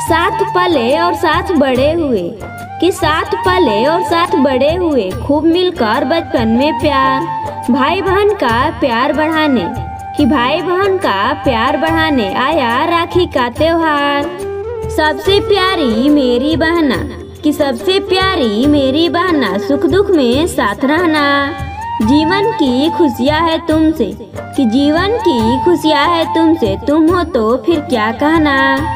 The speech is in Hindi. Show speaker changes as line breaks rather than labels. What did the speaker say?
साथ पले और साथ बड़े हुए, कि साथ पले और साथ बड़े हुए, खूब मिलकर बचपन में प्यार। भाई बहन का प्यार बढ़ाने, कि भाई बहन का प्यार बढ़ाने आया राखी का त्योहार। सबसे प्यारी मेरी बहना, कि सबसे प्यारी मेरी बहना, सुख दुख में साथ रहना। जीवन की खुशियाँ है तुमसे, कि जीवन की खुशियाँ है तुमसे, तुम हो तो फिर क्या कहना।